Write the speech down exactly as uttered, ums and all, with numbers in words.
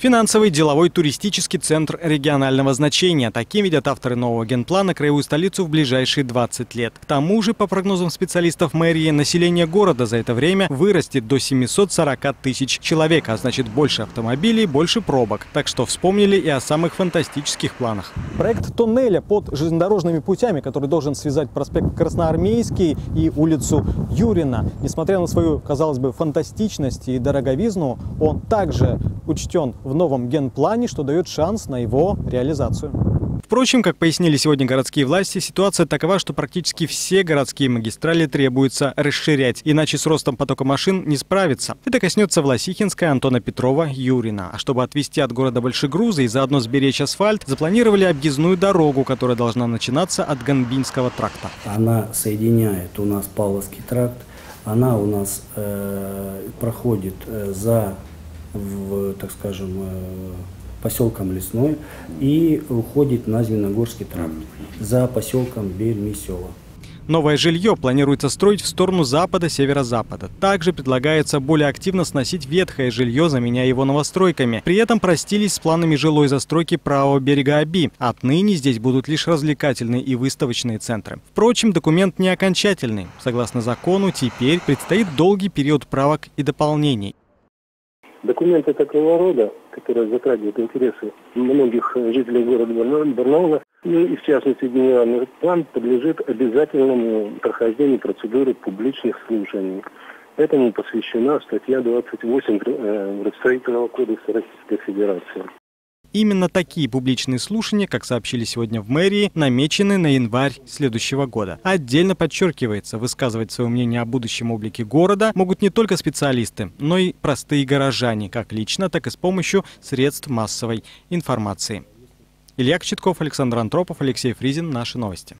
Финансовый, деловой, туристический центр регионального значения. Таким видят авторы нового генплана краевую столицу в ближайшие двадцать лет. К тому же, по прогнозам специалистов мэрии, население города за это время вырастет до семисот сорока тысяч человек, а значит больше автомобилей, больше пробок. Так что вспомнили и о самых фантастических планах. Проект тоннеля под железнодорожными путями, который должен связать проспект Красноармейский и улицу Юрина. Несмотря на свою, казалось бы, фантастичность и дороговизну, он также учтен в новом генплане, что дает шанс на его реализацию. Впрочем, как пояснили сегодня городские власти, ситуация такова, что практически все городские магистрали требуется расширять, иначе с ростом потока машин не справиться. Это коснется Власихинской, Антона Петрова, Юрина. А чтобы отвезти от города большегрузы и заодно сберечь асфальт, запланировали объездную дорогу, которая должна начинаться от Ганбинского тракта. Она соединяет у нас Павловский тракт, она у нас э, проходит э, за в, так скажем, поселком Лесной и уходит на Звенигорский тракт за поселком Бельмесево. Новое жилье планируется строить в сторону запада-северо-запада. Также предлагается более активно сносить ветхое жилье, заменяя его новостройками. При этом простились с планами жилой застройки правого берега Оби. Отныне здесь будут лишь развлекательные и выставочные центры. Впрочем, документ не окончательный. Согласно закону, теперь предстоит долгий период правок и дополнений. Документы такого рода, которые затрагивают интересы многих жителей города Барнаула, и в частности генеральный план, подлежит обязательному прохождению процедуры публичных слушаний. Этому посвящена статья двадцать восемь Градостроительного кодекса Российской Федерации. Именно такие публичные слушания, как сообщили сегодня в мэрии, намечены на январь следующего года. Отдельно подчеркивается, высказывать свое мнение о будущем облике города могут не только специалисты, но и простые горожане, как лично, так и с помощью средств массовой информации. Илья Кочетков, Александр Антропов, Алексей Фризин. Наши новости.